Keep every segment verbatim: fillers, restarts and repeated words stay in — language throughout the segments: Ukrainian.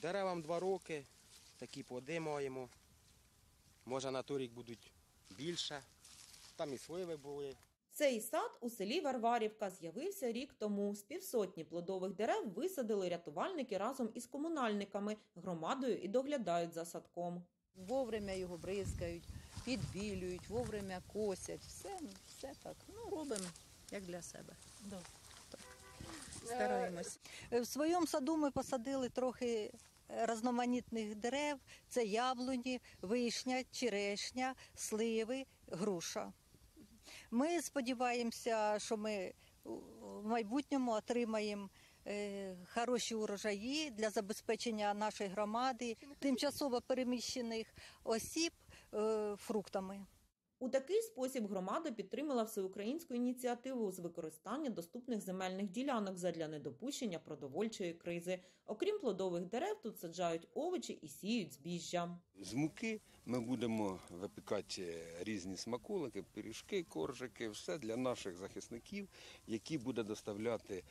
Деревам два роки, такі плоди маємо. Може на той рік будуть більше. Там і сливи були. Цей сад у селі Варварівка з'явився рік тому. З півсотні плодових дерев висадили рятувальники разом із комунальниками, громадою і доглядають за садком. Вовремя його бризкають, підбілюють, вовремя косять. Все, все так. Ну, робимо як для себе. Да. Так. Стараємось. В своєму саду ми посадили трохи різноманітних дерев. Це яблуні, вишня, черешня, сливи, груша. Ми сподіваємося, що ми в майбутньому отримаємо хороші урожаї для забезпечення нашої громади, тимчасово переміщених осіб фруктами. У такий спосіб громада підтримала всеукраїнську ініціативу з використання доступних земельних ділянок задля недопущення продовольчої кризи. Окрім плодових дерев, тут саджають овочі і сіють збіжжя. З муки ми будемо випікати різні смаколики, пиріжки, коржики, все для наших захисників, які буде доставляти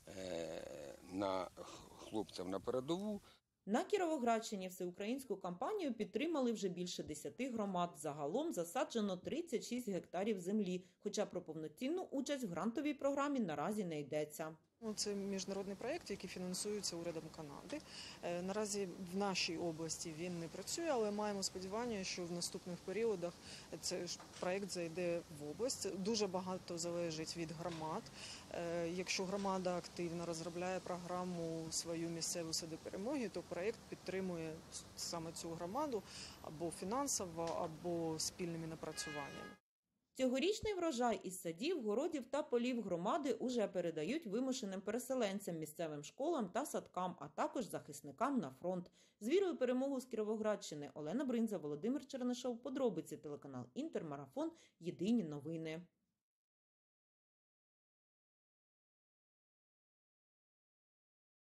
на хлопців на передову. На Кіровоградщині всеукраїнську кампанію підтримали вже більше десяти громад. Загалом засаджено тридцять шість гектарів землі, хоча про повноцінну участь в грантовій програмі наразі не йдеться. Це міжнародний проєкт, який фінансується урядом Канади. Наразі в нашій області він не працює, але маємо сподівання, що в наступних періодах цей проєкт зайде в область. Дуже багато залежить від громад. Якщо громада активно розробляє програму свою місцеву сади перемоги, то проєкт підтримує саме цю громаду або фінансово, або спільними напрацюваннями. Цьогорічний врожай із садів, городів та полів громади уже передають вимушеним переселенцям, місцевим школам та садкам, а також захисникам на фронт. З вірою перемогу з Кіровоградщини. Олена Бринза, Володимир Чернишов. Подробиці, телеканал Інтер, Марафон. Єдині новини.